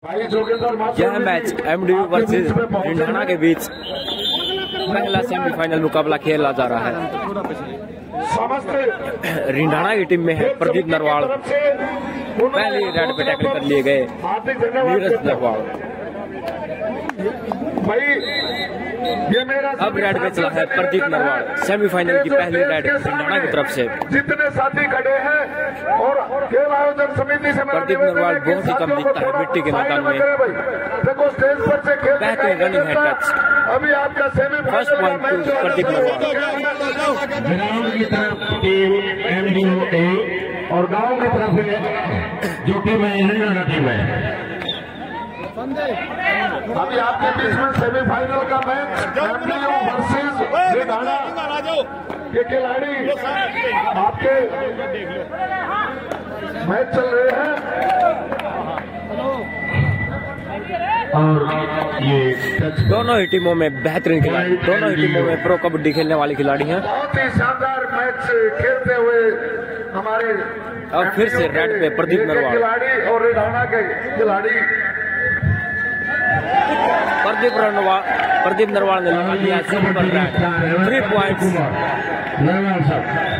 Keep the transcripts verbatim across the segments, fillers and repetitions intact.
यह match MDU versus रिंढाना के बीच पहला सेमीफाइनल मुकाबला खेला जा रहा है। रिंढाना की टीम में है प्रदीप नरवाल, पहले रेड पे टैकल कर लिए गए नीरज नरवाल। अब रेड पे चला है प्रदीप नरवाल, सेमीफाइनल की पहली रेड रिंढाना की तरफ से। जितने साथी खड़े हैं और खेल आयोजन समिति से प्रदीप नरवाल बहुत ही कम दिखता है मिट्टी के मैदान में। देखो स्टेज पर से खेल बेहतरीन रनिंग है टच। अभी आपका semifinal first point Pradeep Narwal. Ground की तरफ टीम एमडीयू ए और गांव की तरफ जो टीम है रिंढाना टीम है। अभी आपके बीच में सेमीफाइनल का मैच एमडीयू वर्सेस रिंढाना के खिलाड़ी आपके मैच चल रहे हैं और ये दोनों ही टीमों में बेहतरीन खिलाड़ी, दोनों ही टीमों में प्रो कबड्डी खेलने वाले खिलाड़ी हैं। बहुत ही शानदार मैच खेलते हुए हमारे अब फिर से रेड पे प्रदीप नरवाल। खिलाड़ी और रिंढाना के खिलाड़ी प्रदीप नरवाल प्रदीप नरवाल ने लगा दिया super raid, three points. Narwal साहब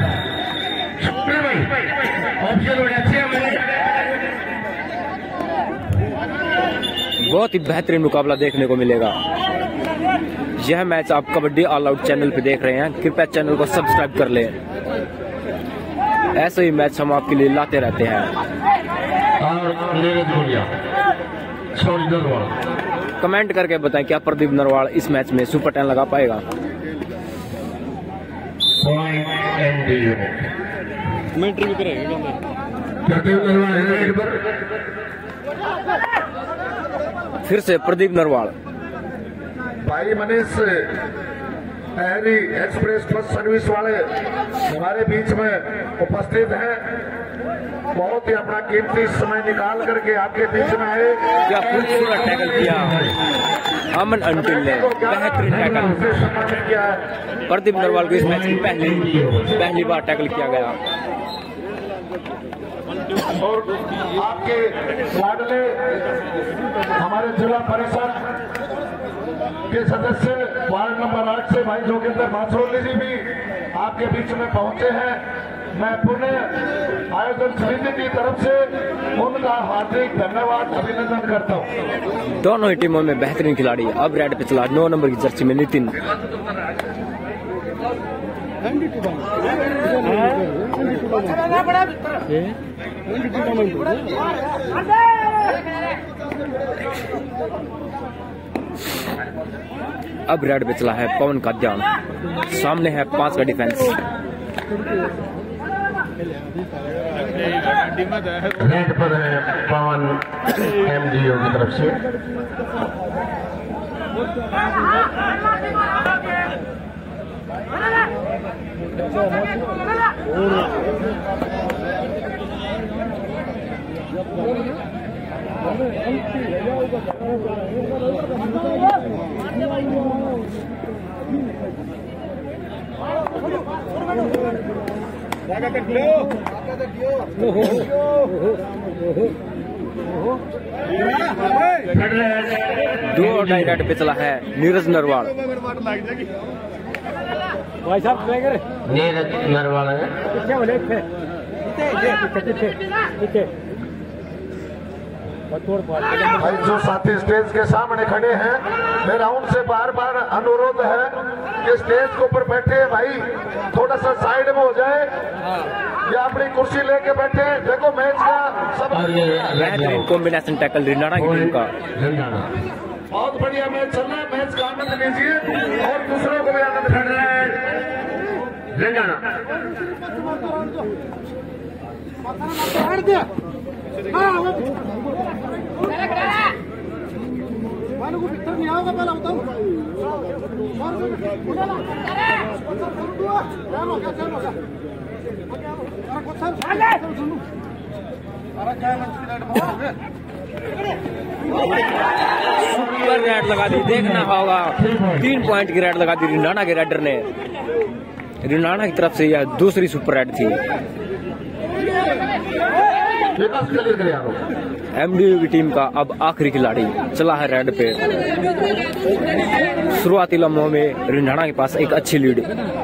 बहुत ही बेहतरीन मुकाबला देखने को मिलेगा। यह मैच आप कबड्डी ऑल आउट चैनल पे देख रहे हैं, कृपया चैनल को सब्सक्राइब कर लें। ऐसे ही मैच हम आपके लिए लाते रहते हैं। कमेंट करके बताएं क्या प्रदीप नरवाल इस मैच में सुपर टेन लगा पाएगा। फिर से प्रदीप नरवाल। भाई मनीष एहरी एक्सप्रेस बस सर्विस वाले हमारे बीच में उपस्थित हैं। बहुत ही अपना कीमती समय निकाल करके आपके बीच में आए। क्या खूबसूरत टैकल किया अमन अंटिल ने, बेहतरीन टैकल। प्रदीप नरवाल को इस मैच की पहली पहली बार टैकल किया गया। और आपके लाडले हमारे जिला परिषद के सदस्य वार्ड नंबर आठ से भाई जोगिंदर मासरोली जी भी आपके बीच में पहुंचे हैं। मैं पुनः आयोजन समिति की तरफ से उनका हार्दिक धन्यवाद अभिनंदन करता हूं। दोनों ही टीमों में बेहतरीन खिलाड़ी। अब रेड पे चला नौ नंबर की जर्सी में नितिन। अब रेड पे चला है पवन का ध्यान, सामने है पांच का डिफेंस। रेड पर है पवन एमडीयू की तरफ से। दो और ढाई रेड पे चला है नीरज नरवाल। नीरज नरवाल भाई जो साथी स्टेज के सामने खड़े हैं, मेरा उनसे बार बार अनुरोध है कि स्टेज के ऊपर बैठे भाई थोड़ा सा साइड में हो जाए या अपनी कुर्सी लेके बैठे। देखो मैच का सब बेहतरीन कॉम्बिनेशन टैकल रिंढाना की टीम का। बहुत बढ़िया मैच चल रहा है। मैच का आनंद लीजिए और दूसरों को भी आनंद कर रहे हैं। रिंढाना नहीं आओगे पहले बताओ। सुपर रेड लगा दी, देखना होगा। तीन पॉइंट की रेड लगा दी रिंढाना के रेडर ने। रिंढाना की तरफ से यह दूसरी सुपर रेड थी। एमडीयू की टीम का अब आखिरी खिलाड़ी चला है रेड पे। शुरुआती लम्हों में रिंढाणा के पास एक अच्छी लीड।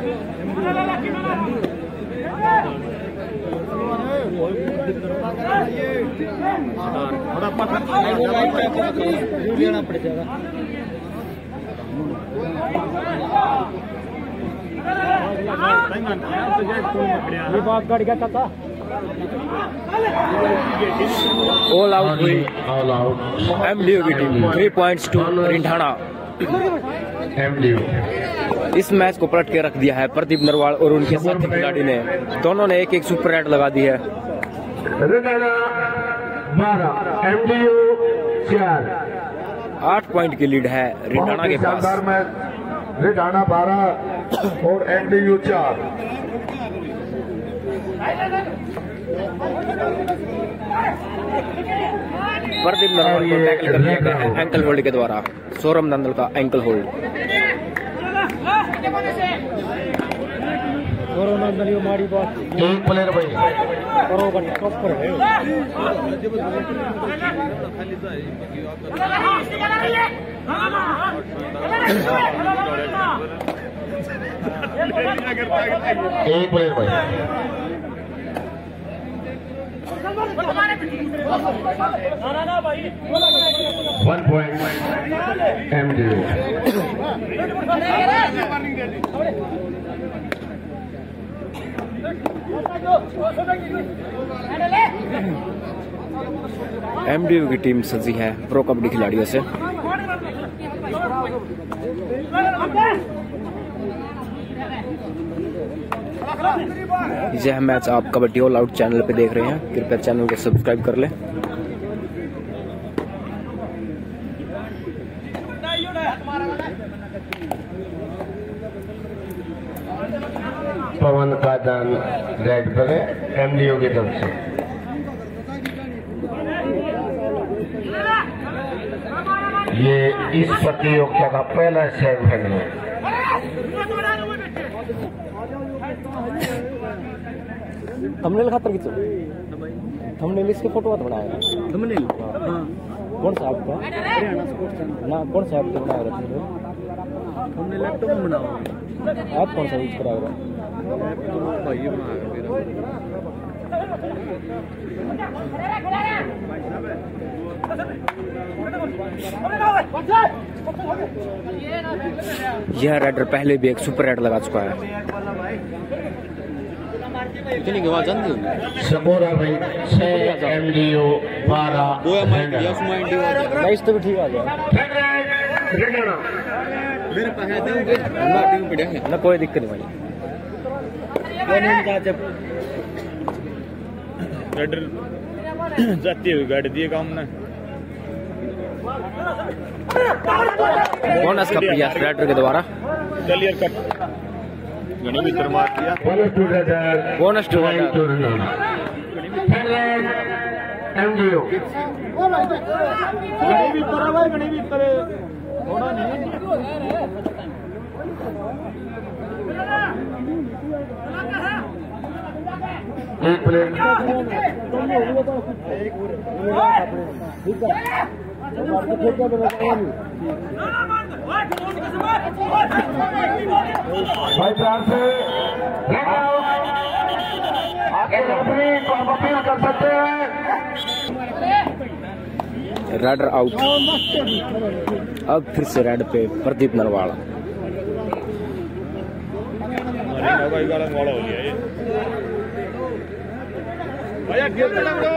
ऑल आउट हुई एमडीयू की team, three points to Rindhana. MDU इस मैच को पलट के रख दिया है प्रदीप नरवाल और उनके साथी खिलाड़ी ने। दोनों ने एक एक सुपर रेड लगा दी है। रिंढाणा बारह, एमडीयू चार। आठ पॉइंट की लीड है रिंढाणा के पास। रिंढाणा बारह और एमडीयू चार। प्रदीप नरवाल को टैकल कर दिया गया है एंकल होल्ड के द्वारा। सौरभ नंदल का एंकल होल्ड। एक प्लेयर भाई एक प्लेयर भाई वन पॉइंट एमडीयू। एमडीयू की टीम सजी है प्रो कबड्डी खिलाड़ियों से। यह मैच आप कबड्डी ऑल आउट चैनल पे देख रहे हैं। कृपया चैनल को सब्सक्राइब कर लें। पवन का दान रेड पर है एमडीयू की तरफ से। ये इस प्रतियोगिता का पहला सेमीफाइनल है। थंबनेल खातर खींचो। थंबनेल इसके फोटो मत बनाया। थंबनेल हां कौन सा आपका? हरियाणा स्पोर्ट्स चैनल ना कौन सा आपका बनाया रहा है? हमने लैपटॉप में बनाया। आप कौन सा यूज करा रहे हो? लैपटॉप भाई बनाया मेरा। यह रेडर पहले भी एक सुपर रेड लगा चुका है। कितनी की आवाज आती है? सबोरा भाई छह एमडीयू बारह। वो माइंड या माइंड नाइस तो भी ठीक आ गया। मेरे पैसे देंगे ना टीम पे देंगे ना कोई दिक्कत नहीं भाई। कौन का जब रेडर जाती हुई गाड़ी दिए काम ने बोनस का प्रयास रेडर के द्वारा। क्लियर कट गणी भीतर मार दिया। बोनस टू एमडीयू गणी भीतर आवे गणी भीतर थोड़ा नहीं एक प्लेट भाई प्यार से आगे अपनी अपील कर सकते हैं। Raider out. अब फिर से रेड पे प्रदीप नरवाल। भाई गाला वाला हो गया ये भैया खेल ना ब्रो।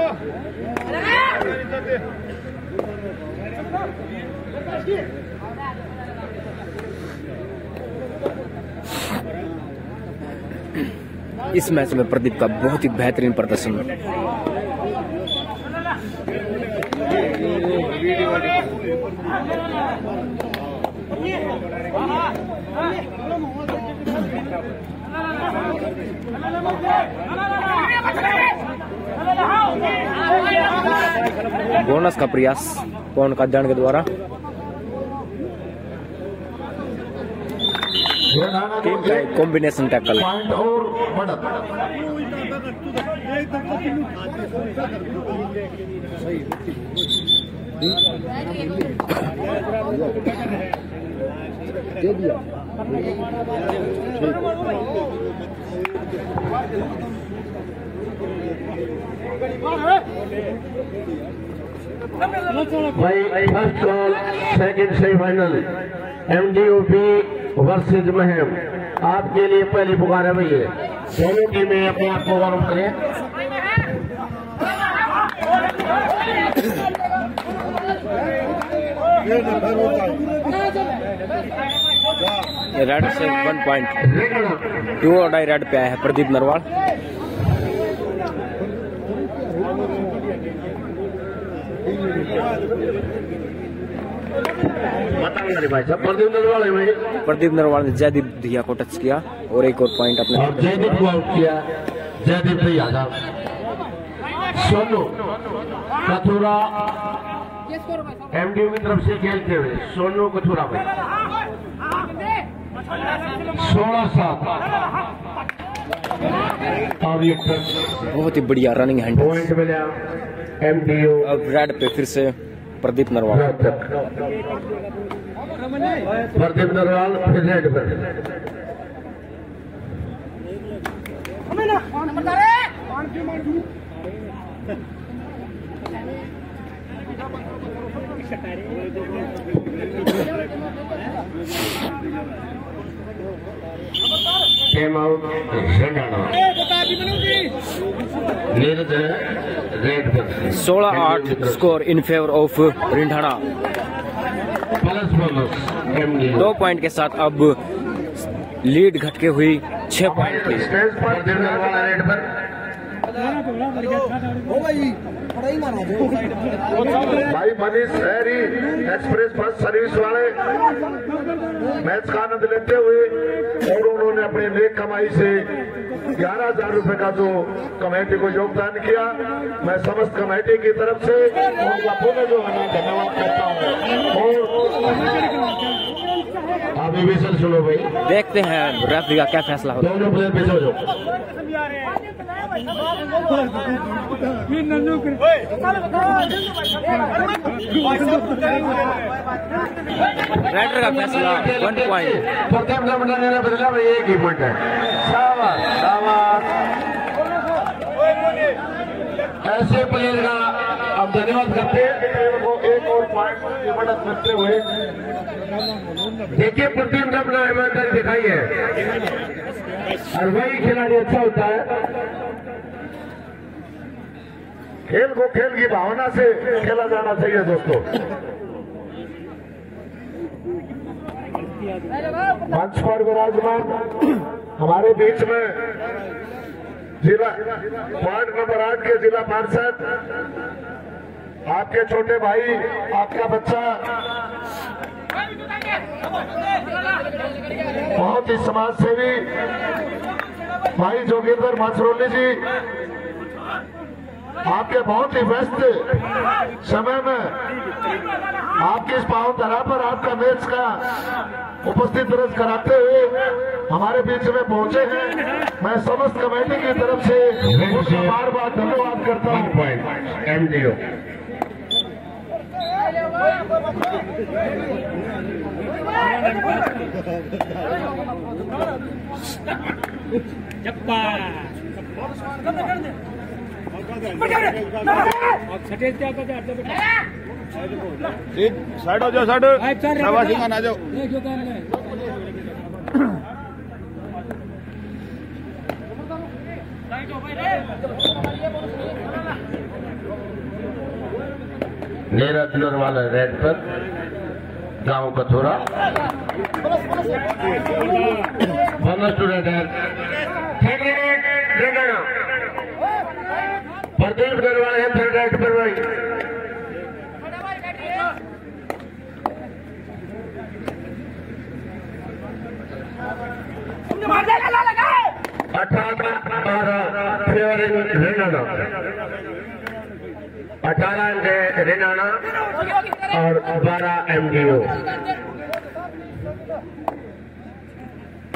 इस मैच में प्रदीप का बहुत ही बेहतरीन प्रदर्शन। बोनस का प्रयास पवन का जान के द्वारा। रेडाना टीम का एक कॉम्बिनेशन टैकल। पॉइंट और बढ़त। दे दिया। भाई फर्स्ट कॉल सेकंड सेमीफाइनल एमडीओपी वर्सेज महम, आपके लिए पहली पुकार है भैया। दोनों टीमें अपने आप को वार्म करें। रेड से वन पॉइंट टू और डाई रेड पे आया है प्रदीप नरवाल। भाई साहब प्रदीप नरवाल है भाई। प्रदीप नरवाल ने जयदीप धिया को टच किया और एक और पॉइंट अपने और जयदीप को आउट किया। जयदीप धिया साहब। सोनू कथुरा एमडीओ की तरफ से खेलते हुए सोनू कथुरा भाई सोलह सात और ये बहुत ही बढ़िया रनिंग हैंड। पॉइंट मिला एमडीओ। अब रेड पे फिर से प्रदीप नरवाल। प्रदीप नरवाल फिर रेड पर। Came out Rendana. नीरज रेड पर। सोलह आठ score in favour of Rindhana. Plus bonus दो पॉइंट के साथ अब लीड घटके हुई छह पॉइंट की। स्टेज पर दिलदार वाला रेड पर। भाई मनीष शहरी एक्सप्रेस फर्स्ट सर्विस वाले मैच का आनंद लेते हुए और उन्होंने अपनी नेक कमाई से ग्यारह हजार रूपये का जो कमेटी को योगदान किया, मैं समस्त कमेटी की तरफ से उनका पुनः जो है धन्यवाद करता हूँ। और अभी भी सर सुनो भाई, देखते हैं रेफरी का क्या फैसला होता है। दोनों प्लेयर पीछे हो जाओ। रेडर का फैसला वन पॉइंट। प्रथम नंबर ने बदला भाई, एक ही पॉइंट है। शाबाश शाबाश, ऐसे प्लेयर का अब धन्यवाद करते हैं को एक और पॉइंट की मदद करते हुए देखिए प्रथम नंबर ईमानदारी दिखाई है और वही खिलाड़ी अच्छा होता है। खेल को खेल की भावना से खेला जाना चाहिए दोस्तों। मंच पर विराजमान हमारे बीच में जिला वार्ड नंबर आठ के जिला पार्षद, आपके छोटे भाई, आपका बच्चा, बहुत ही समाज सेवी भाई जोगिंदर माछरोली जी, आपके बहुत ही व्यस्त समय में आपकी इस पावन धरा पर आपका मैच का उपस्थित दर्ज कराते हुए हमारे बीच में पहुंचे हैं। मैं समस्त कमेटी की तरफ से उनका बार बार धन्यवाद करता हूं। एमडीओ साइड हो जाओ, साइड शाबाश सिंह आ जाओ। नीरज नरवाल रेड पर, गांव कथोरा वन स्टूडेंट है। प्रदीप नरवाल है फिर रेड पर भाई। अठारह बारह फेवरिंग रेनाना, अठारह अंक रेनाना और बारह एमडीओ।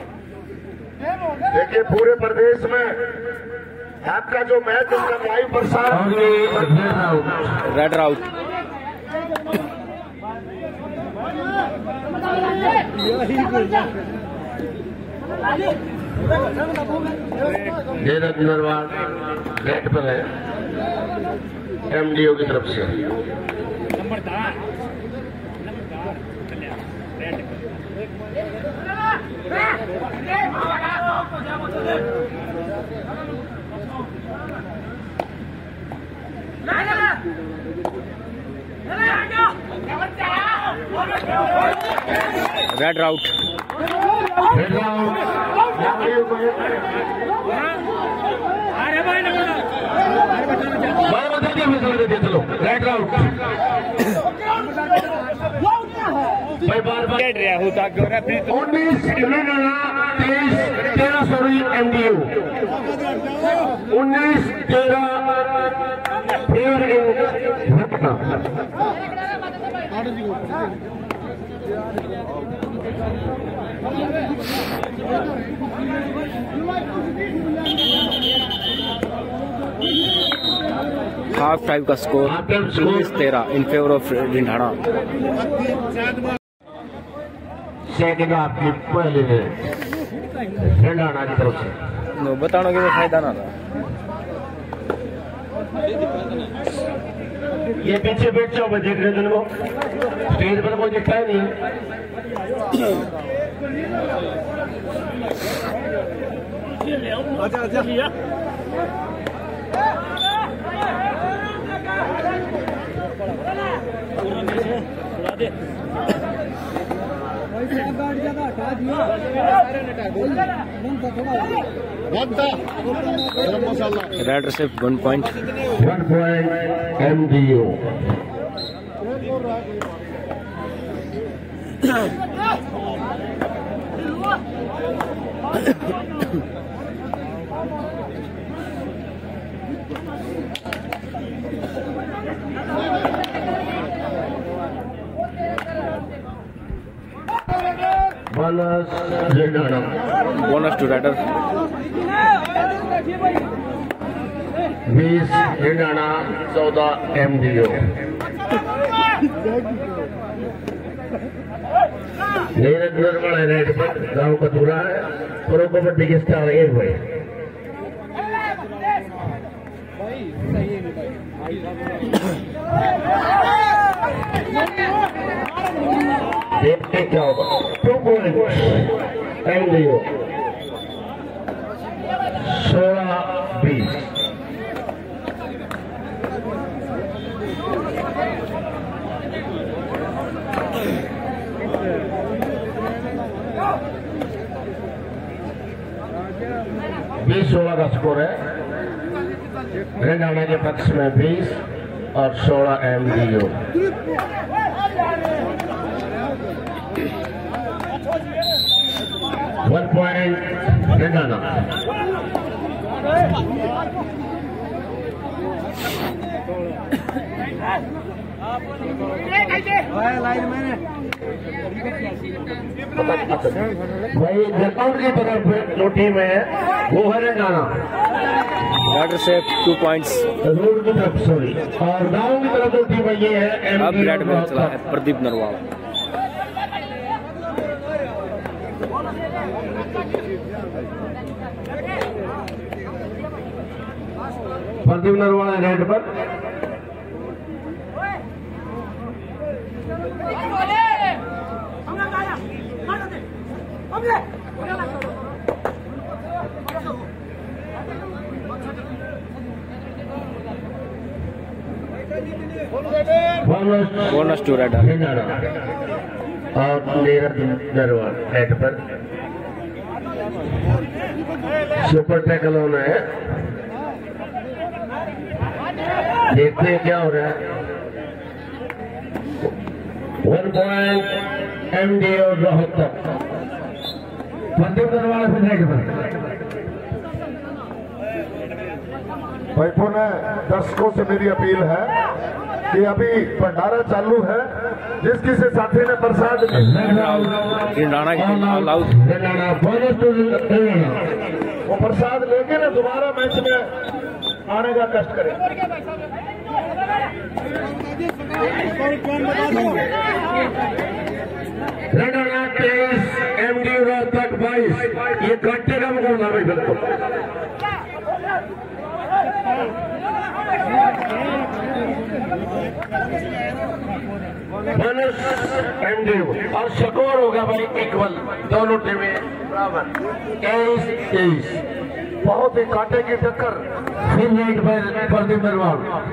देखिए पूरे प्रदेश में आपका जो मैच उसका लाइव प्रसारण रेड राउट नीरज नरवाल गेट पर है एमडीओ की तरफ से। रेड राउट चलो रेड राउट भाई बार बार उन्नीस तेईस तेरह सॉरी एमडीयू उन्नीस तेरह फेवर इन हाफ टाइम का स्कोर उन्नीस तेरह in favour of Rindhana. Second आपकी पहले रिंढाणा की तरफ से नो बताने के फायदा ना था। ये पीछे बैठ जाओ मैं देख रहे थे वो स्टेज पर कोई दिखता ही नहीं। आजा आजा raid receipt one point one point MDU bonus Rindhana bonus to raider बीस रिंढाणा चौदह एमडीयू। नीरज नरवाल है रेड पर गांव का दूरा है प्रो कबड्डी के स्टार एक भाई देखते क्या होगा। टू पॉइंट एमडीयू सोलह बीस। बीस सोलह का स्कोर है रिंढाणा के पक्ष में बीस और सोलह एमडीयू। One point रिंढाणा। भाई जकाउंट की तरफ जो टीम है वो है Rindhana raid receipt two points रोड की तरफ सॉरी और गांव की तरफ जो टीम है ये है अब रेड में चला है प्रदीप नरवाल। प्रदीप नरवाल रेड पर बोनस टू रेडर और नीरज नरवाल रेड पर सुपर टैकल होना है। देखते हैं क्या हो रहा है। One point MDU Rohtak Pradeep Narwal से रेड पर। भाई पुनः दर्शकों से मेरी अपील है कि अभी भंडारा चालू है। जिस किसी साथी ने प्रसाद वो प्रसाद लेके ना दोबारा मैच में आने का कष्ट करें। तेईस एमडी रोहतक बाईस, ये कांटे का मुकाबला भाई बिल्कुल। एमडी और स्कोर होगा भाई इक्वल, दोनों टीमें बराबर तेईस तेईस। बहुत ही कांटे की टक्कर। फिर नेट पर प्रदीप नरवाल।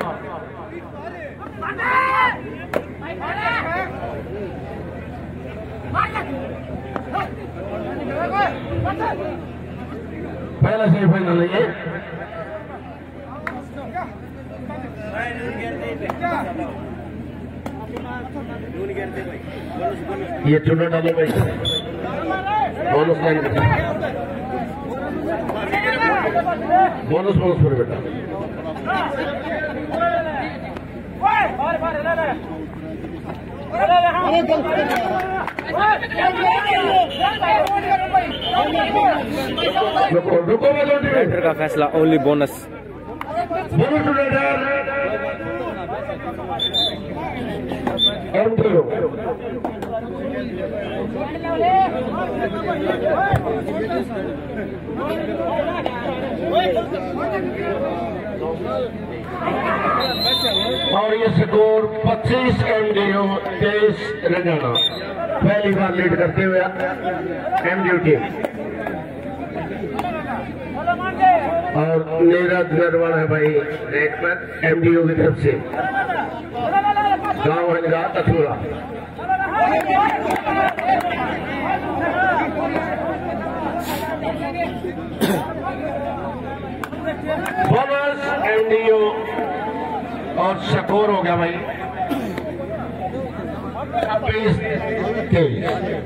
पहला सेमीफाइनल है ये ये चुना डाले भाई बोनस लाइन बोनस बोनस पर बेटा रुको रुको राइडर का फैसला ओनली बोनस। बोनस एमटीओ और ये स्कोर पच्चीस एमडीओ तेईस रंगाना। पहली बार लीड करते हुए एमडीओ टीम और नीरज नरवाल है भाई रेड पर एमडीओ की तरफ से। गांव हंगा तथुरा बोनस एमडीओ और स्कोर हो गया भाई छब्बीस तेईस।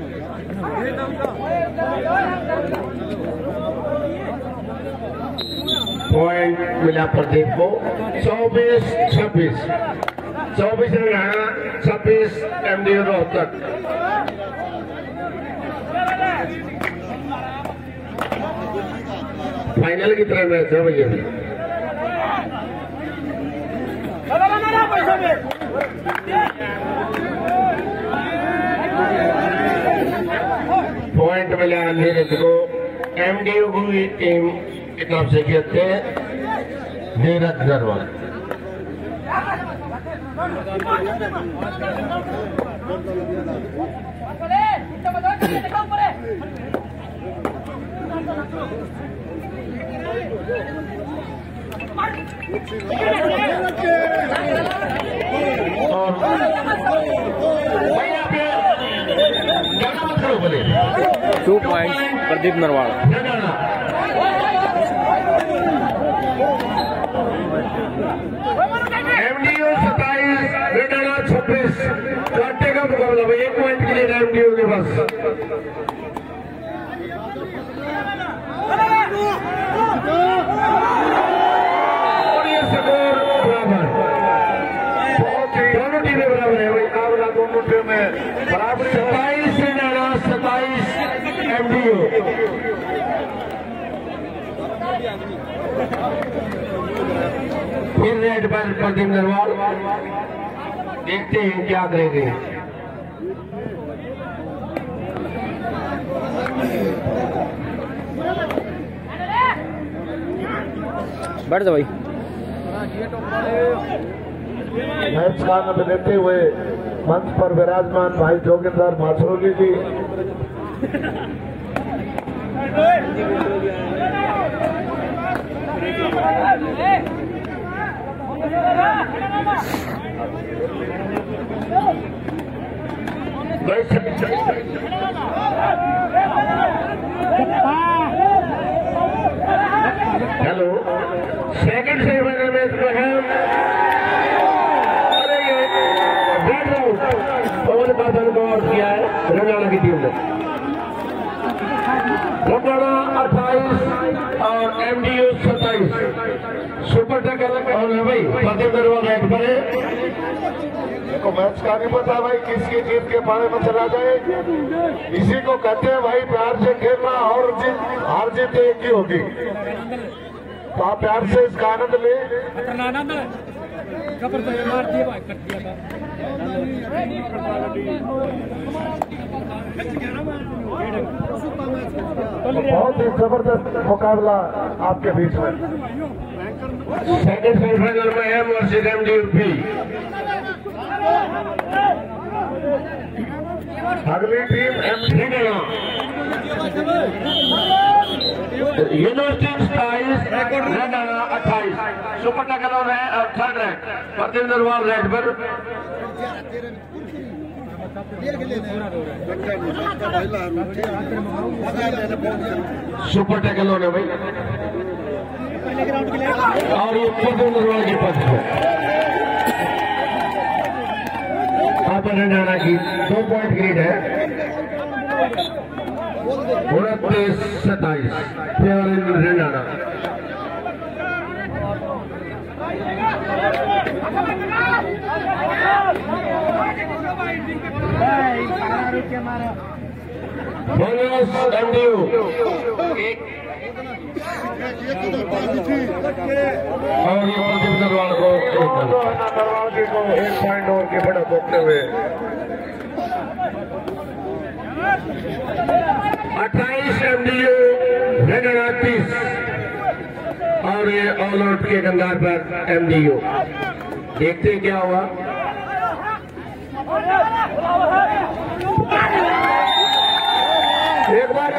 पॉइंट मिला प्रदीप को चौबीस छब्बीस। चौबीस रन छब्बीस एमडीओ रोहतक। फाइनल की तरह मैच है भैया। पॉइंट मिला नीरज को एमडीओ की टीम की तरफ से खेलते Neeraj Narwal. Two point Pradeep Narwal. MDO सत्ताईस रेडाना छब्बीस। कांटे का मुकाबला भाई, एक पॉइंट के लिए एमडीओ के पास। और ये स्कोर बराबर, दोनों टीमें बराबर है भाई। आवला दोनों टीमें बराबर। सत्ताईस रेडाना सत्ताईस एमडीओ। फिर रेड पर प्रदीप नरवाल। देखते हैं क्या करेंगे। बैठ जा भाई। मैच का आनंद लेते हुए मंच पर विराजमान भाई Joginder Machhroli ji. Hello, second semifinal match में है। अरे ये डेढ़ राउंड पवन बादल को आउट किया है रंगाना की टीम ने। रंगाना अट्ठाईस और एमडीयू सत्ताईस। सुपर टैकल और है भाई प्रदीप नरवाल राइट पर है। को मैच का नहीं पता भाई, किसकी जीत के बारे में चला जाए। इसी को कहते हैं भाई प्यार से खेलना, और जीत हार जीत एक ही होगी। तो आप प्यार से इसका आनंद ले। बहुत ही जबरदस्त मुकाबला आपके बीच में। सेकंड सेमीफाइनल में है वर्सेस एमडीयूपी। अगली टीम एमडी यूनिवर्सिटी सत्ताईस रेडाना अट्ठाईस। सुपर टैकल है थर्ड रैंक प्रतिनिधि नरवाल रेड पर। सुपर टैकल होने भाई, और ये प्रतिनिधि नरवाल के पक्ष में आप रेडाना की दो पॉइंट लीड है उनतीस सत्ताईस रेडाना। बोनस एमडीयू और ये प्रतिनिधि नरवाल को नरवाल को एक पॉइंट और के बड़ा भोगते हुए अट्ठाईस एमडीयू रेडाना तीस, और ये ऑल आउट के कंगार पर एमडीयू। देखते क्या हुआ। एक बार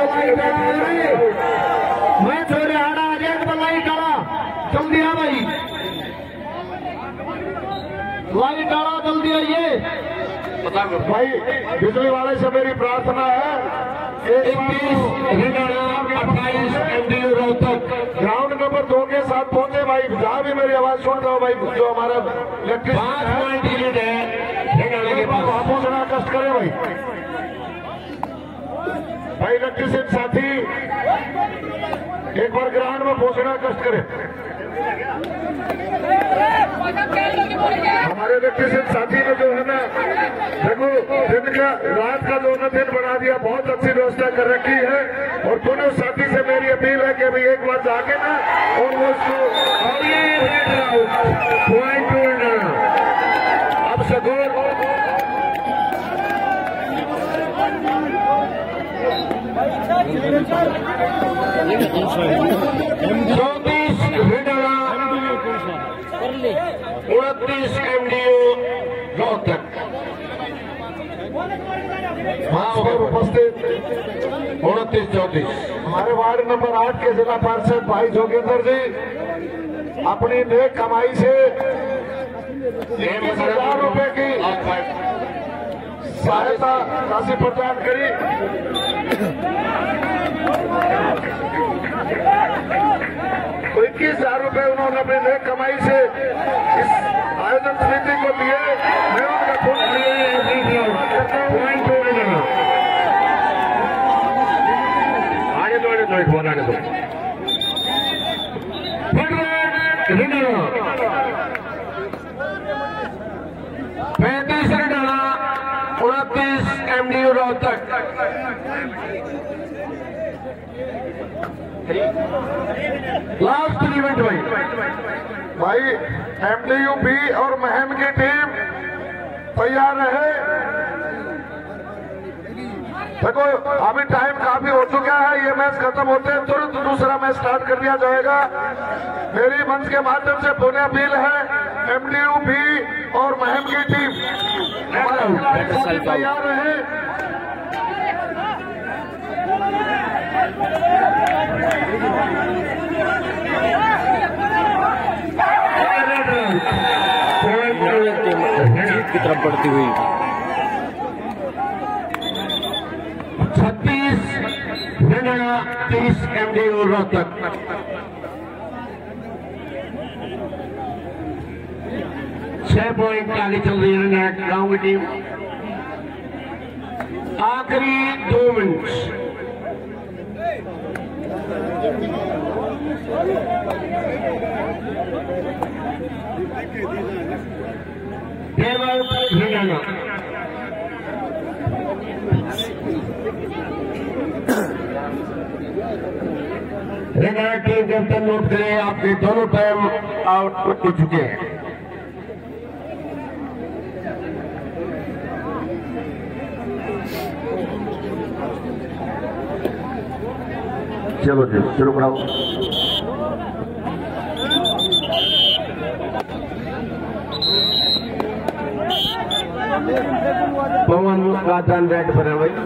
मैं छोड़े आड़ा एक बार लाइट डाला जल्दी आ भाई, लाइट डाला जल्दी आइए भाई। बिजली वाले से मेरी प्रार्थना है अट्ठाईस एमडीयू रोहतक ग्राउंड नंबर दो के साथ पहुंचे भाई। जहां भी मेरी आवाज सुन रहा हूं भाई, जो हमारा पांच पॉइंट लीड है के पास, वहां पहुंचना कष्ट करे भाई। भाई इलेक्ट्रिसिटी साथी एक बार ग्राउंड में पहुंचना कष्ट करे। हमारे इलेक्ट्रिसिटी साथी ने जो है ना, देखो दिन का रात का जो दिन बना दिया, बहुत अच्छी व्यवस्था कर रखी है। और दोनों साथी से मेरी अपील है कि अभी एक बार जाके ना और वो उसको पॉइंट टू अब सगोर चौतीस रेडाना उनतीस एमडीयू रोहतक। वहां पर उपस्थित उनतीस चौतीस हमारे वार्ड नंबर आठ के जिला पार्षद भाई जोगेंद्र जी अपनी नेक कमाई से तीस हजार रुपए की सहायता राशि प्रदान करी। तो इक्कीस हजार रुपए उन्होंने अपनी नेक कमाई से इस आयोजन समिति को दिए। मैं उनका खुद पॉइंट टू रेडाना। आगे दो आगे दो एक बार आगे दो रेडाना पैंतीस रेडाना उनतीस एमडीयू रोहतक। लास्ट इवेंट भाई भाई एमडीयू भी और महम की टीम तैयार रहे। देखो अभी टाइम काफी हो चुका है, ये मैच खत्म होते हैं तुरंत दूसरा मैच स्टार्ट कर दिया जाएगा। मेरी मंच के माध्यम से पुनः अपील है, एमडीयू भी और महम की टीम तैयार रहे। जीत की तरफ बढ़ती हुई छत्तीस रेडाना तीस एमडीयू रोहतक। छह पॉइंट आगे चल रही है रेडाना गांव की टीम। आखिरी दो मिनट केवल हिंडाना। हरियाणा टीम कैप्टन नोट करें, आपके दोनों टाइम आउट हो चुके हैं। चलो जी शुरू कराओ। पवन का दान रेड पर है भाई,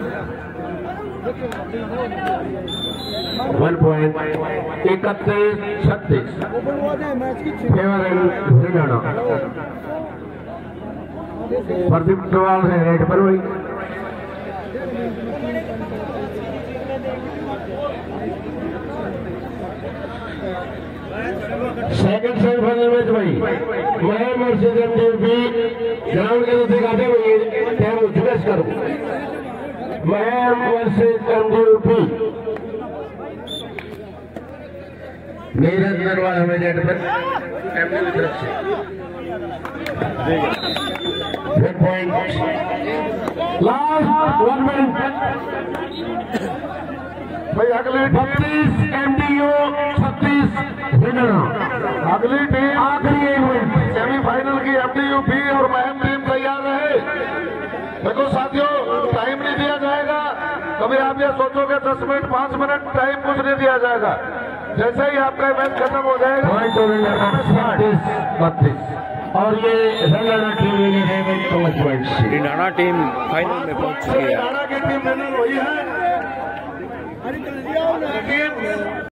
वन पॉइंट इकतीस छत्तीस फेवर हरियाणा। प्रदीप सवाल है रेड पर भाई। सेकंड सेमीफाइनल मैच भाई महम वर्सेज एमडीओपी। ग्राउंड के दूसरे घाटे भाई टाइम यूटिलाइज करो। Meham versus MDOP. नीरज नरवाल हमें जेट पर एमडीओपी तरफ से one point last one minute भाई। अगली बत्तीस एमडीओ छत्तीस हरियाणा। अगली टीम आखिरी एक मिनट सेमीफाइनल की एमडीयूपी और महम टीम तैयार रहे। देखो साथियों, टाइम नहीं दिया जाएगा। कभी आप ये सोचोगे दस मिनट पांच मिनट, टाइम कुछ नहीं दिया जाएगा। जैसे ही आपका मैच खत्म हो जाएगा छत्तीस बत्तीस और ये हरियाणा टीम लेने है पांच पॉइंट। हरियाणा टीम फाइनल में पहुंच चुकी है। हरियाणा की टीम फाइनल हुई है।